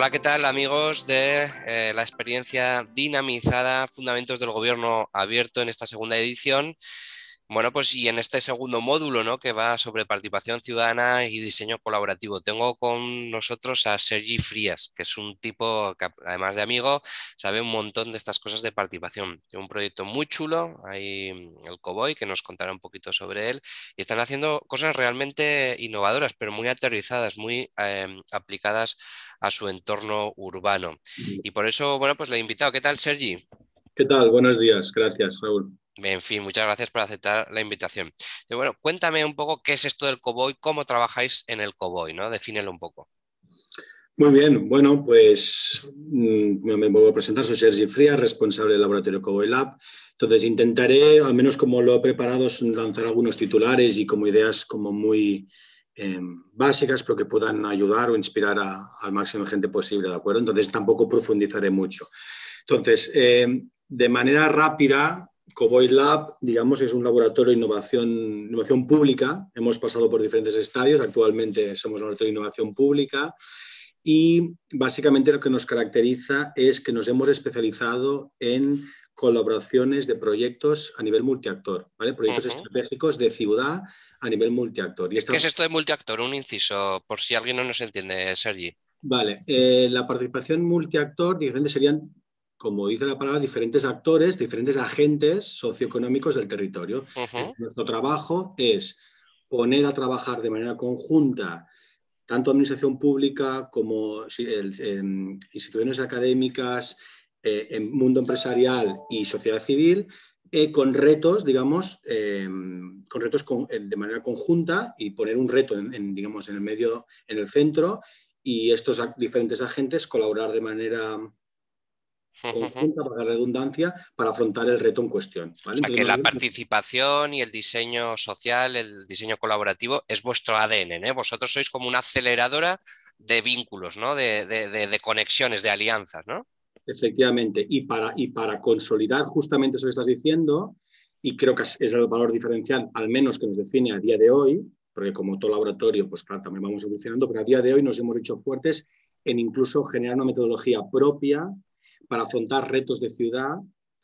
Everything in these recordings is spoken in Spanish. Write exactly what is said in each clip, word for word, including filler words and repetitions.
Hola, ¿qué tal, amigos de eh, la experiencia dinamizada Fundamentos del Gobierno Abierto en esta segunda edición? Bueno, pues y en este segundo módulo, ¿no?, que va sobre participación ciudadana y diseño colaborativo. Tengo con nosotros a Sergi Frías, que es un tipo que, además de amigo, sabe un montón de estas cosas de participación. Tiene un proyecto muy chulo, ahí el Coboy, que nos contará un poquito sobre él, y están haciendo cosas realmente innovadoras, pero muy aterrizadas, muy eh, aplicadas a su entorno urbano. Y por eso, bueno, pues le he invitado. ¿Qué tal, Sergi? ¿Qué tal? Buenos días. Gracias, Raúl. En fin, muchas gracias por aceptar la invitación. Y bueno, cuéntame un poco qué es esto del Coboy, cómo trabajáis en el Coboy, ¿no? Defínelo un poco. Muy bien. Bueno, pues mm, me vuelvo a presentar. Soy Sergi Frías, responsable del laboratorio Coboy Lab. Entonces intentaré, al menos como lo he preparado, lanzar algunos titulares y como ideas como muy eh, básicas, pero que puedan ayudar o inspirar a- al máximo de gente posible, ¿de acuerdo? Entonces tampoco profundizaré mucho. Entonces, eh, de manera rápida, Coboy Lab, digamos, es un laboratorio de innovación, innovación pública. Hemos pasado por diferentes estadios. Actualmente somos un laboratorio de innovación pública y básicamente lo que nos caracteriza es que nos hemos especializado en colaboraciones de proyectos a nivel multiactor, ¿vale? Proyectos Ujú. estratégicos de ciudad a nivel multiactor. Y ¿Qué esta, es esto de multiactor? Un inciso, por si alguien no nos entiende, Sergi. vale, eh, la participación multiactor, diferentes serían, como dice la palabra, diferentes actores, diferentes agentes socioeconómicos del territorio. Es Ujú. decir, nuestro trabajo es poner a trabajar de manera conjunta tanto administración pública como el, eh, instituciones académicas, eh, en mundo empresarial y sociedad civil, eh, con retos, digamos, eh, con retos con, de manera conjunta y poner un reto, en, en, digamos, en el medio, en el centro, y estos diferentes agentes colaborar de manera Ujú. conjunta, para la redundancia, para afrontar el reto en cuestión, O ¿vale? sea, Entonces, que la nos, participación y el diseño social, el diseño colaborativo es vuestro A D N, ¿eh? Vosotros sois como una aceleradora de vínculos, ¿no? De, de, de, de conexiones, de alianzas, ¿no? efectivamente, y para, y para consolidar justamente eso que estás diciendo, y creo que es el valor diferencial, al menos que nos define a día de hoy, porque como todo laboratorio, pues claro, también vamos evolucionando, pero a día de hoy nos hemos hecho fuertes en incluso generar una metodología propia para afrontar retos de ciudad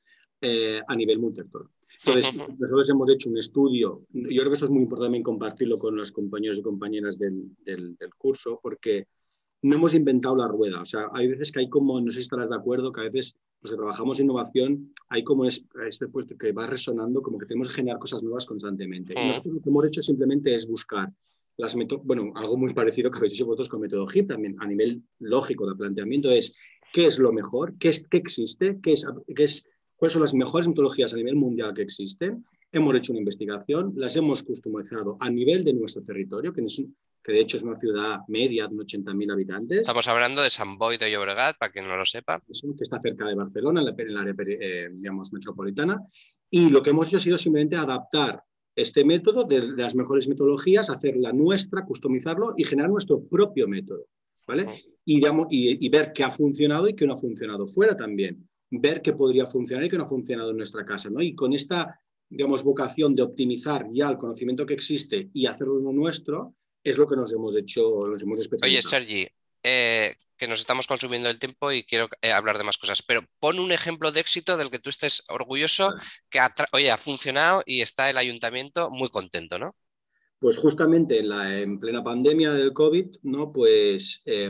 eh, a nivel multiactor. Entonces, nosotros hemos hecho un estudio, yo creo que esto es muy importante también compartirlo con los compañeros y compañeras del, del, del curso, porque no hemos inventado la rueda. O sea, hay veces que hay como, no sé si estarás de acuerdo, que a veces los que trabajamos en innovación, hay como este puesto que va resonando, como que tenemos que generar cosas nuevas constantemente. Y nosotros lo que hemos hecho simplemente es buscar las metodologías, bueno, algo muy parecido que habéis hecho vosotros con metodología también, a nivel lógico de planteamiento, es qué es lo mejor, qué, es, qué existe, qué es, qué es, cuáles son las mejores metodologías a nivel mundial que existen. Hemos hecho una investigación, las hemos customizado a nivel de nuestro territorio, que es un, que de hecho es una ciudad media de ochenta mil habitantes, Estamos hablando de Sant Boi de Llobregat, para quien no lo sepa. que está cerca de Barcelona, en la, en la área eh, digamos, metropolitana, y lo que hemos hecho ha sido simplemente adaptar este método de, de las mejores metodologías, hacer la nuestra, customizarlo y generar nuestro propio método, ¿vale? Y, digamos, y, y ver qué ha funcionado y qué no ha funcionado fuera también, ver qué podría funcionar y qué no ha funcionado en nuestra casa, ¿no? Y con esta, digamos, vocación de optimizar ya el conocimiento que existe y hacerlo nuestro, es lo que nos hemos hecho, nos hemos Oye, especializado. Sergi, eh, que nos estamos consumiendo el tiempo y quiero eh, hablar de más cosas, pero pon un ejemplo de éxito del que tú estés orgulloso, Vale. que ha, oye, ha funcionado y está el ayuntamiento muy contento, ¿no? Pues justamente en, la, en plena pandemia del COVID, ¿no? Pues eh,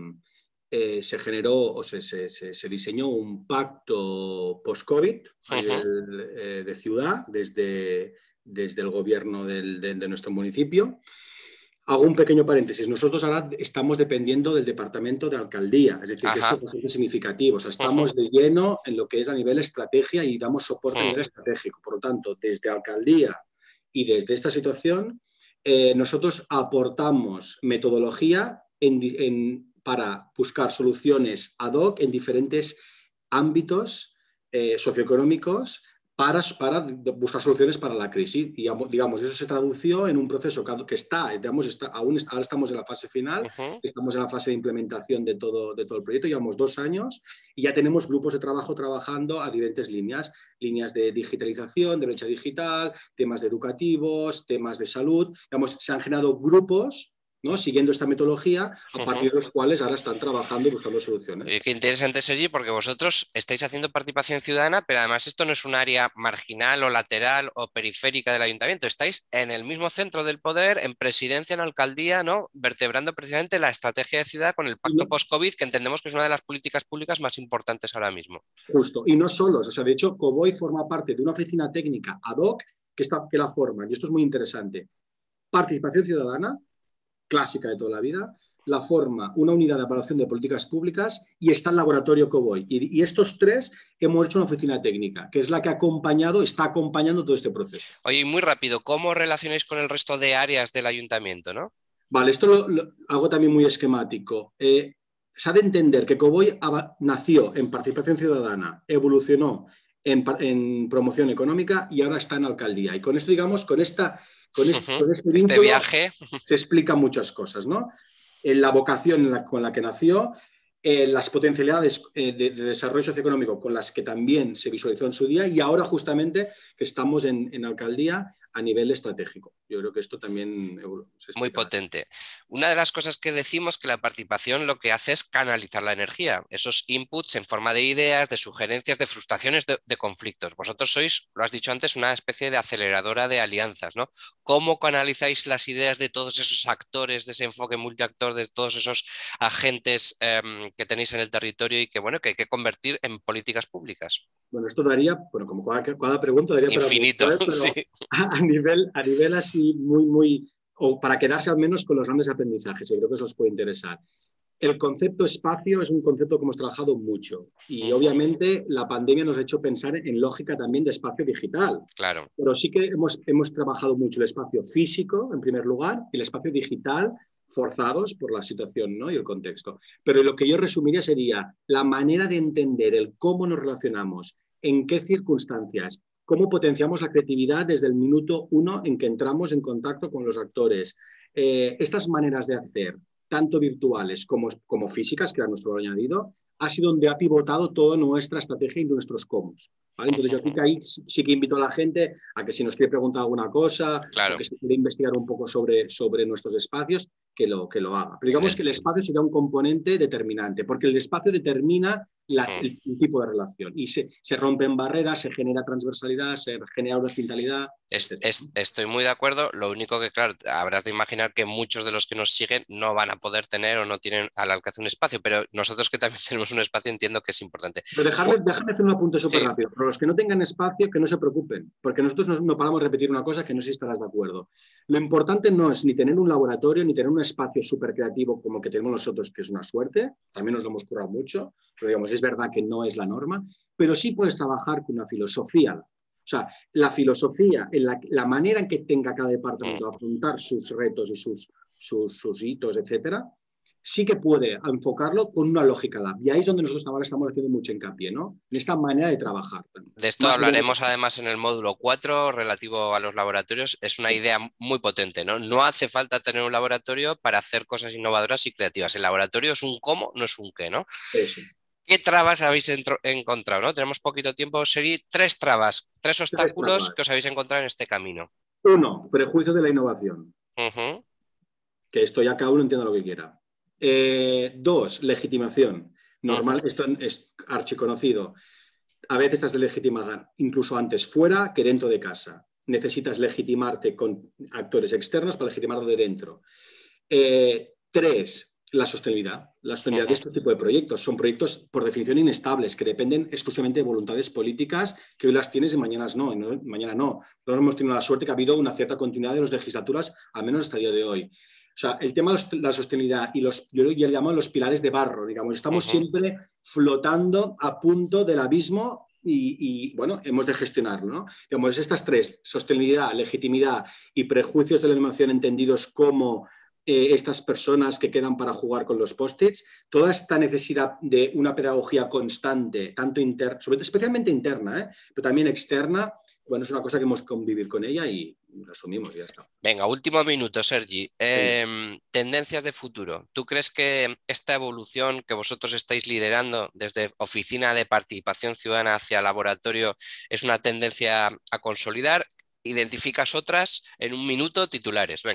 eh, se generó o se, se, se, diseñó un pacto post-COVID a Ujú. nivel eh, de ciudad desde, desde el gobierno del, de, de nuestro municipio. Hago un pequeño paréntesis. Nosotros ahora estamos dependiendo del departamento de alcaldía, es decir, que esto es Ajá. bastante significativo. O sea, Ujú. estamos de lleno en lo que es a nivel estrategia y damos soporte a Ujú. nivel estratégico. Por lo tanto, desde alcaldía y desde esta situación, eh, nosotros aportamos metodología en, en, para buscar soluciones ad hoc en diferentes ámbitos eh, socioeconómicos para, para, buscar soluciones para la crisis. Y, digamos, eso se tradució en un proceso que está, digamos, está, aún está, ahora estamos en la fase final, Ujú. estamos en la fase de implementación de todo, de todo el proyecto, llevamos dos años y ya tenemos grupos de trabajo trabajando a diferentes líneas, líneas de digitalización, de brecha digital, temas educativos, temas de salud. Digamos, se han generado grupos ¿no? Siguiendo esta metodología, a partir Uh-huh. de los cuales ahora están trabajando y buscando soluciones. Qué interesante, Sergi, porque vosotros estáis haciendo participación ciudadana, pero además esto no es un área marginal o lateral o periférica del ayuntamiento. Estáis en el mismo centro del poder, en presidencia, en alcaldía, ¿no? Vertebrando precisamente la estrategia de ciudad con el Y pacto no, post-COVID, que entendemos que es una de las políticas públicas más importantes ahora mismo. justo, y no solos, o sea, de hecho, Coboy forma parte de una oficina técnica ad hoc que, está, que la forma, y esto es muy interesante, participación ciudadana, clásica de toda la vida, la forma una unidad de evaluación de políticas públicas y está el laboratorio Coboy. Y, y estos tres hemos hecho una oficina técnica, que es la que ha acompañado, está acompañando todo este proceso. Oye, y muy rápido, ¿cómo relacionáis con el resto de áreas del ayuntamiento, no? Vale, esto lo, lo hago también muy esquemático. Eh, se ha de entender que Coboy nació en participación ciudadana, evolucionó en, en promoción económica y ahora está en alcaldía. Y con esto, digamos, con, esta, con, este, con este Este vínculo viaje. se explican muchas cosas, ¿no? En la vocación en la, con la que nació, eh, las potencialidades eh, de, de, desarrollo socioeconómico con las que también se visualizó en su día y ahora justamente que estamos en, en alcaldía a nivel estratégico. Yo creo que esto también se Muy explicará. potente. Una de las cosas que decimos que la participación lo que hace es canalizar la energía, esos inputs en forma de ideas, de sugerencias, de frustraciones, de, de conflictos. Vosotros sois, lo has dicho antes, una especie de aceleradora de alianzas, ¿no? ¿Cómo canalizáis las ideas de todos esos actores, de ese enfoque multiactor, de todos esos agentes eh, que tenéis en el territorio y que, bueno, que hay que convertir en políticas públicas? Bueno, esto daría, bueno, como cada, cada pregunta daría para Infinito, mucho, ¿eh? sí. Pero a, a, nivel, a nivel así muy, muy, o para quedarse al menos con los grandes aprendizajes, y creo que eso os puede interesar. El concepto espacio es un concepto que hemos trabajado mucho y Uh-huh. obviamente la pandemia nos ha hecho pensar en lógica también de espacio digital. Claro. Pero sí que hemos, hemos trabajado mucho el espacio físico, en primer lugar, y el espacio digital, forzados por la situación, ¿no? Y el contexto. Pero lo que yo resumiría sería la manera de entender el cómo nos relacionamos, en qué circunstancias, cómo potenciamos la creatividad desde el minuto uno en que entramos en contacto con los actores. Eh, estas maneras de hacer, tanto virtuales como, como físicas, que era nuestro valor añadido, ha sido donde ha pivotado toda nuestra estrategia y nuestros cómo. ¿Vale? Entonces yo aquí ahí sí que invito a la gente a que si nos quiere preguntar alguna cosa, Claro. o que si quiere investigar un poco sobre, sobre nuestros espacios, que lo, que lo haga. Pero digamos que el espacio sería un componente determinante, porque el espacio determina la, el, el tipo de relación y se, se rompen barreras, se genera transversalidad, se genera horizontalidad. Es, es, estoy muy de acuerdo. Lo único que, claro, habrás de imaginar que muchos de los que nos siguen no van a poder tener o no tienen al alcance un espacio, pero nosotros que también tenemos un espacio entiendo que es importante. Pero dejarme, dejarme hacer un apunte súper Sí. rápido. Para los que no tengan espacio, que no se preocupen, porque nosotros no, no paramos de repetir una cosa que no sé si estarás de acuerdo. Lo importante no es ni tener un laboratorio, ni tener un espacio súper creativo como que tenemos nosotros, que es una suerte, también nos lo hemos currado mucho, pero digamos, es verdad que no es la norma, pero sí puedes trabajar con una filosofía. O sea, la filosofía, en la, la manera en que tenga cada departamento de afrontar sus retos y sus, sus, sus hitos, etcétera, sí que puede enfocarlo con una lógica lab. Y ahí es donde nosotros ahora estamos haciendo mucho hincapié, ¿no? En esta manera de trabajar. De esto Más hablaremos de... además en el módulo cuatro relativo a los laboratorios. Es una idea muy potente, ¿no? No hace falta tener un laboratorio para hacer cosas innovadoras y creativas. El laboratorio es un cómo, no es un qué, ¿no? Eso. ¿Qué trabas habéis encontrado? ¿No? Tenemos poquito tiempo. Sería tres trabas, tres obstáculos Tres que os habéis encontrado en este camino. Uno, prejuicio de la innovación. Uh-huh. Que esto ya cada uno entienda lo que quiera. Eh, dos, legitimación. Normal, Uh-huh. esto es archiconocido. A veces estás de legitimar incluso antes fuera que dentro de casa. Necesitas legitimarte con actores externos para legitimarlo de dentro. Eh, tres, la sostenibilidad. La sostenibilidad uh-huh. de este tipo de proyectos. Son proyectos, por definición, inestables, que dependen exclusivamente de voluntades políticas, que hoy las tienes y mañana no. no mañana no. Nosotros hemos tenido la suerte que ha habido una cierta continuidad de las legislaturas, al menos hasta el día de hoy. O sea, el tema de la sostenibilidad y los, yo ya le llamo los pilares de barro, digamos, estamos uh-huh. siempre flotando a punto del abismo y, y, bueno, hemos de gestionarlo, ¿no? Digamos, estas tres, sostenibilidad, legitimidad y prejuicios de la innovación entendidos como eh, estas personas que quedan para jugar con los post-its, toda esta necesidad de una pedagogía constante, tanto interna, especialmente interna, ¿eh? Pero también externa, bueno, es una cosa que hemos convivir con ella y lo asumimos y ya está. Venga, último minuto, Sergi. Eh, sí. Tendencias de futuro. ¿Tú crees que esta evolución que vosotros estáis liderando desde oficina de participación ciudadana hacia laboratorio es una tendencia a consolidar? ¿Identificas otras en un minuto titulares? Venga.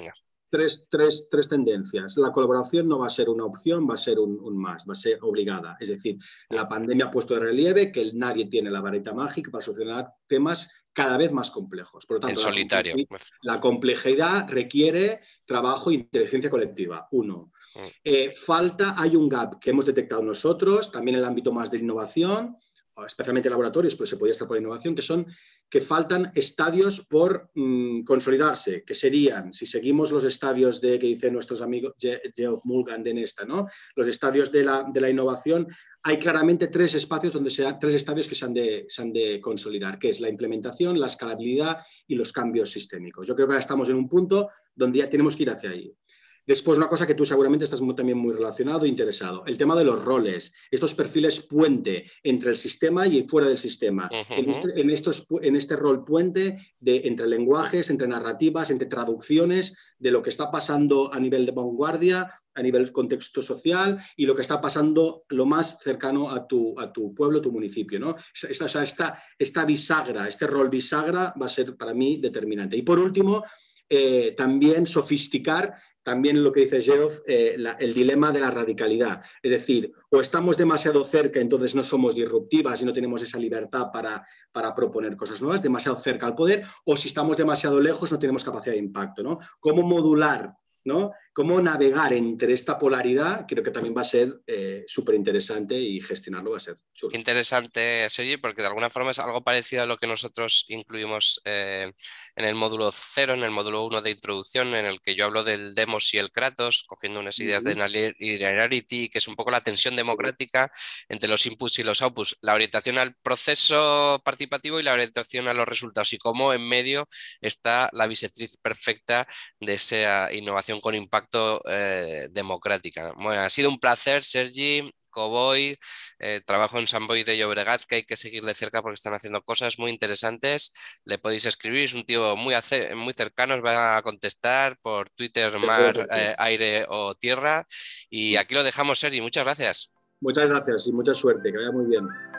tres, tres, tres tendencias. La colaboración no va a ser una opción, va a ser un, un más, va a ser obligada. Es decir, la pandemia ha puesto de relieve que nadie tiene la varita mágica para solucionar temas cada vez más complejos. Por lo En tanto, la solitario. complejidad, la complejidad requiere trabajo e inteligencia colectiva. Uno. Eh, falta, hay un gap que hemos detectado nosotros, también en el ámbito más de innovación, especialmente laboratorios, pero se podría estar por innovación, que son que faltan estadios por mmm, consolidarse, que serían, si seguimos los estadios de que dicen nuestros amigos Geoff Mulgan de Nesta, ¿no? Los estadios de la, de la innovación, hay claramente tres espacios donde se, tres estadios que se han, de, se han de consolidar, que es la implementación, la escalabilidad y los cambios sistémicos. Yo creo que ahora estamos en un punto donde ya tenemos que ir hacia ahí. Después, una cosa que tú seguramente estás muy, también muy relacionado e interesado, el tema de los roles, estos perfiles puente entre el sistema y fuera del sistema. Uh-huh. en, este, en, estos, en este rol puente de, entre lenguajes, entre narrativas, entre traducciones de lo que está pasando a nivel de vanguardia, a nivel contexto social y lo que está pasando lo más cercano a tu, a tu pueblo, tu municipio, ¿no? Esta, esta, esta, esta bisagra, este rol bisagra va a ser para mí determinante. Y por último, eh, también sofisticar también lo que dice Geoff, eh, la, el dilema de la radicalidad. Es decir, o estamos demasiado cerca, entonces no somos disruptivas y no tenemos esa libertad para, para proponer cosas nuevas, demasiado cerca al poder, o si estamos demasiado lejos no tenemos capacidad de impacto, ¿no? ¿Cómo modular, ¿no? Cómo navegar entre esta polaridad? Creo que también va a ser eh, súper interesante y gestionarlo va a ser chulo. Qué interesante, Sergi, porque de alguna forma es algo parecido a lo que nosotros incluimos eh, en el módulo cero, en el módulo uno de introducción, en el que yo hablo del demos y el Kratos, cogiendo unas ideas uh-huh. de linearity, que es un poco la tensión democrática entre los inputs y los outputs, la orientación al proceso participativo y la orientación a los resultados, y cómo en medio está la bisectriz perfecta de esa innovación con impacto eh, democrática. Bueno, ha sido un placer, Sergi. Cowboy, eh, trabajo en Sant Boi de Llobregat, que hay que seguir de cerca porque están haciendo cosas muy interesantes. Le podéis escribir, es un tío muy, muy cercano, os va a contestar por Twitter, mar, eh, aire o tierra. Y aquí lo dejamos, Sergi, muchas gracias. Muchas gracias y mucha suerte, que vaya muy bien.